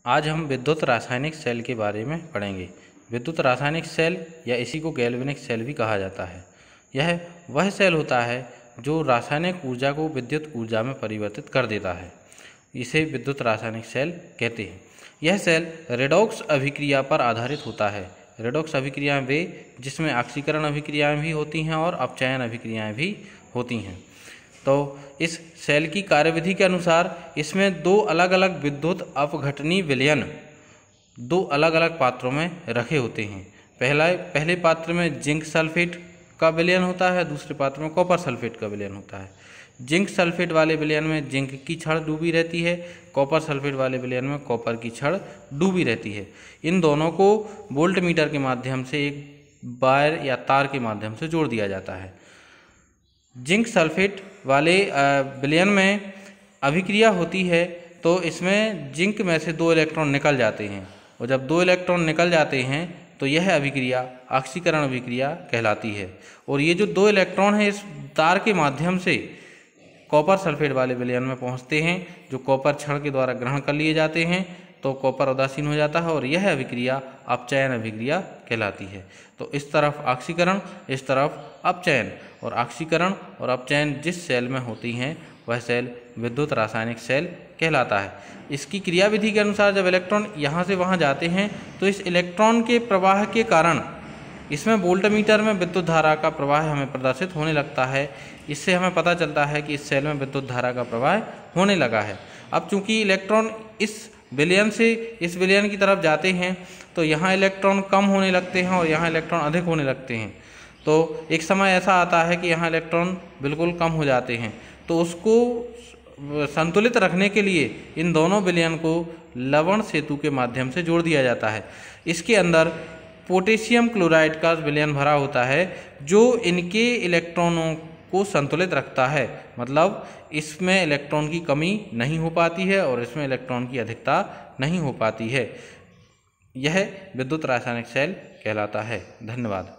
आज हम विद्युत रासायनिक सेल के बारे में पढ़ेंगे। विद्युत रासायनिक सेल या इसी को गैल्वेनिक सेल भी कहा जाता है। यह वह सेल होता है जो रासायनिक ऊर्जा को विद्युत ऊर्जा में परिवर्तित कर देता है। इसे विद्युत रासायनिक सेल कहते हैं। यह सेल रेडॉक्स अभिक्रिया पर आधारित होता है। रेडॉक्स अभिक्रियाएं वे जिसमें ऑक्सीकरण अभिक्रियाएं भी होती हैं और अपचयन अभिक्रियाएं भी होती हैं। तो इस सेल की कार्यविधि के अनुसार इसमें दो अलग अलग विद्युत अपघटनी विलयन दो अलग अलग पात्रों में रखे होते हैं। पहले पात्र में जिंक सल्फेट का विलयन होता है, दूसरे पात्र में कॉपर सल्फेट का विलयन होता है। जिंक सल्फेट वाले विलयन में जिंक की छड़ डूबी रहती है, कॉपर सल्फेट वाले विलयन में कॉपर की छड़ डूबी रहती है। इन दोनों को वोल्टमीटर के माध्यम से एक वायर या तार के माध्यम से जोड़ दिया जाता है। जिंक सल्फेट वाले विलयन में अभिक्रिया होती है तो इसमें जिंक में से 2 इलेक्ट्रॉन निकल जाते हैं, और जब 2 इलेक्ट्रॉन निकल जाते हैं तो यह अभिक्रिया ऑक्सीकरण अभिक्रिया कहलाती है। और ये जो 2 इलेक्ट्रॉन हैं इस तार के माध्यम से कॉपर सल्फेट वाले विलयन में पहुंचते हैं, जो कॉपर छड़ के द्वारा ग्रहण कर लिए जाते हैं, तो कॉपर उदासीन हो जाता है और यह अभिक्रिया अपचयन अभिक्रिया कहलाती है। तो इस तरफ ऑक्सीकरण, इस तरफ अपचयन, और ऑक्सीकरण और अपचयन जिस सेल में होती हैं वह सेल विद्युत रासायनिक सेल कहलाता है। इसकी क्रियाविधि के अनुसार जब इलेक्ट्रॉन यहाँ से वहाँ जाते हैं तो इस इलेक्ट्रॉन के प्रवाह के कारण इसमें वोल्टमीटर में विद्युत धारा का प्रवाह हमें प्रदर्शित होने लगता है। इससे हमें पता चलता है कि इस सेल में विद्युत धारा का प्रवाह होने लगा है। अब चूंकि इलेक्ट्रॉन इस विलयन से इस विलयन की तरफ जाते हैं तो यहाँ इलेक्ट्रॉन कम होने लगते हैं और यहाँ इलेक्ट्रॉन अधिक होने लगते हैं। तो एक समय ऐसा आता है कि यहाँ इलेक्ट्रॉन बिल्कुल कम हो जाते हैं, तो उसको संतुलित रखने के लिए इन दोनों विलयन को लवण सेतु के माध्यम से जोड़ दिया जाता है। इसके अंदर पोटेशियम क्लोराइड का विलयन भरा होता है जो इनके इलेक्ट्रॉनों को संतुलित रखता है। मतलब इसमें इलेक्ट्रॉन की कमी नहीं हो पाती है और इसमें इलेक्ट्रॉन की अधिकता नहीं हो पाती है। यह विद्युत रासायनिक सेल कहलाता है। धन्यवाद।